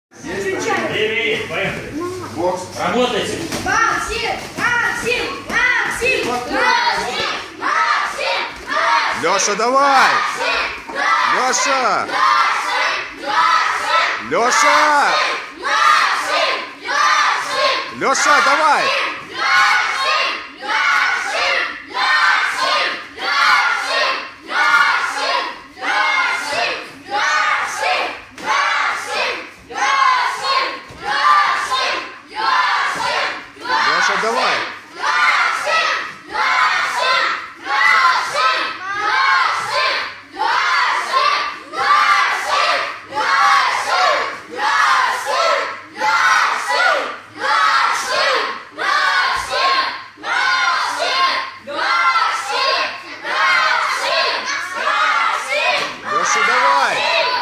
Время есть, поехали. Бокс. Работайте. Максим! Леша, давай! Леша! Леша! Леша, давай! Леша, давай! Леша, давай!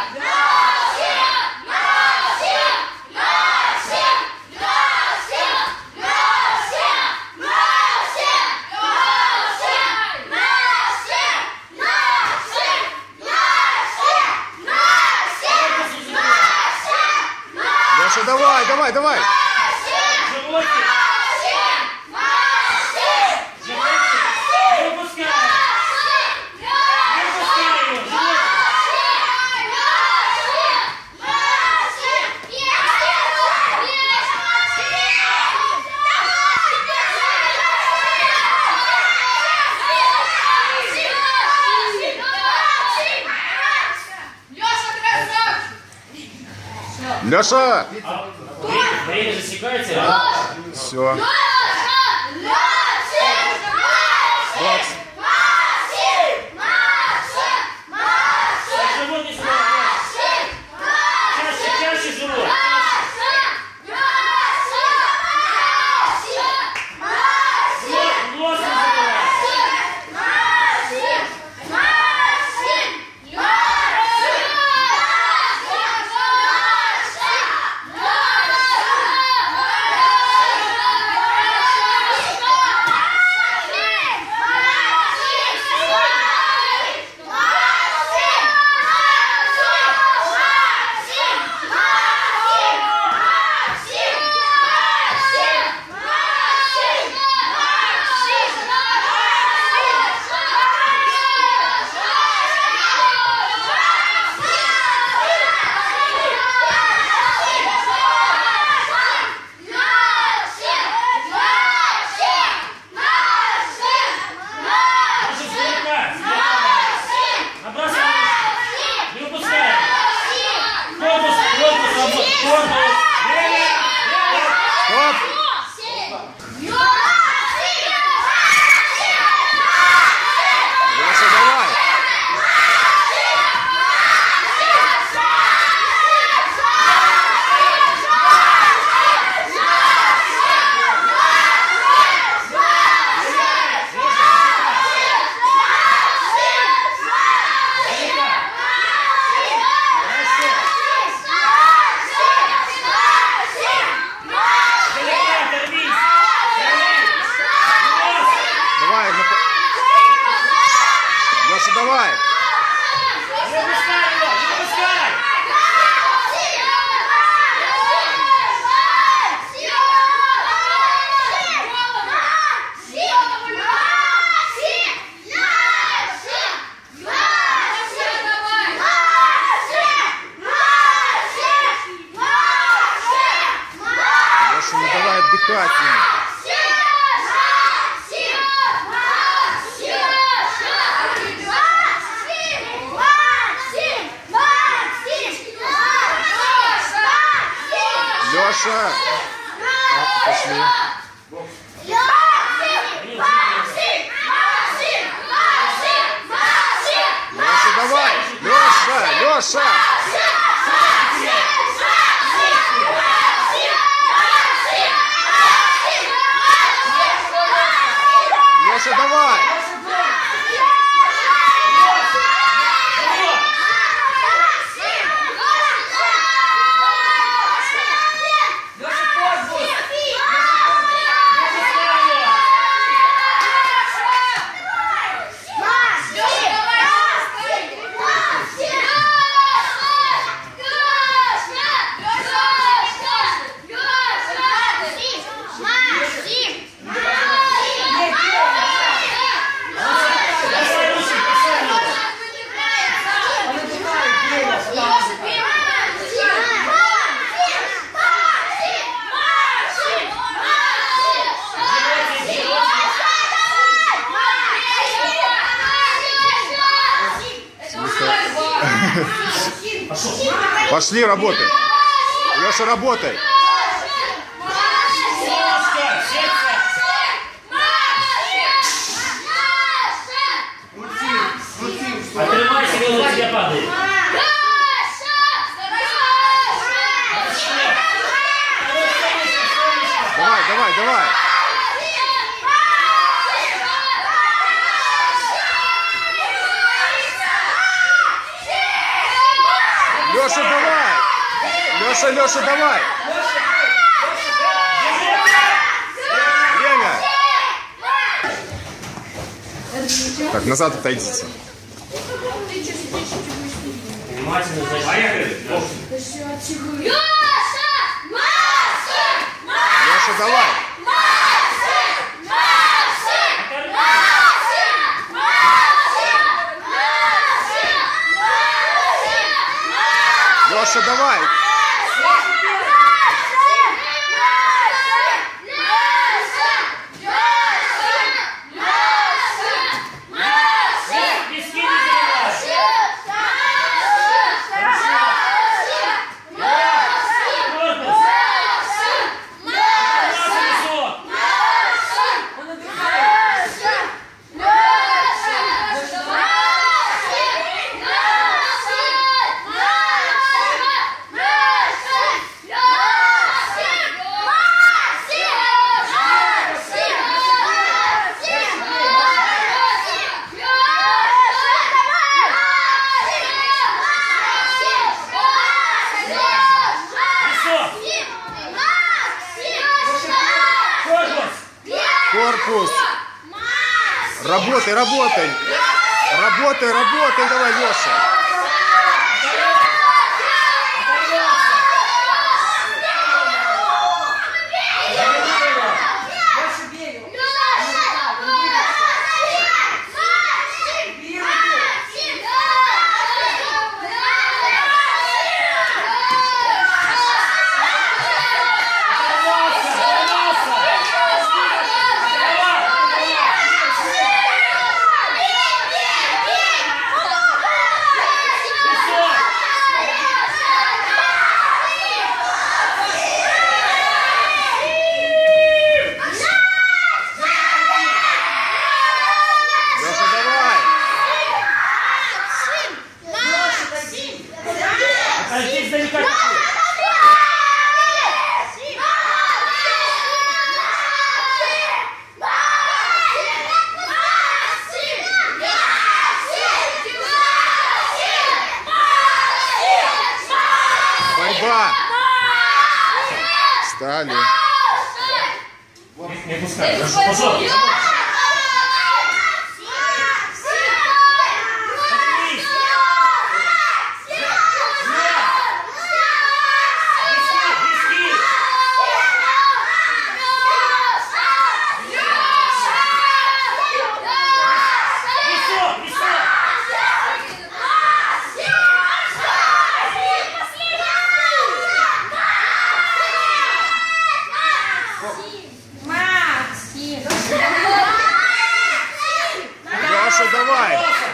Леша, давай, давай, давай! Животик. Животик. Не выпускай. Не выпускай его. Животик. Леша! Время засекается. Раз. Все. Бокс. Живот не снимай. Чаще живот. Нос не забывай. Стоп! Леша, давай! Давай! Леша, давай! Леша, ну давай отдыхать ему! Леша! Пошли! Леша, давай! Леша! Леша! Леша, давай! Пошли, работай. Леша, работай. Солнышко, сердце. Отрывайся, когда у тебя падает. Давай, давай, давай. Леша, давай. Леша, Леша, давай. Время. Так, назад отойдите. Внимательно, поехали. Леша, давай. Леша, давай. Корпус. Работай, работай. Работай, работай, давай, Леша. Борьба. Встали. Не пускай. Пошел. Леша, давай.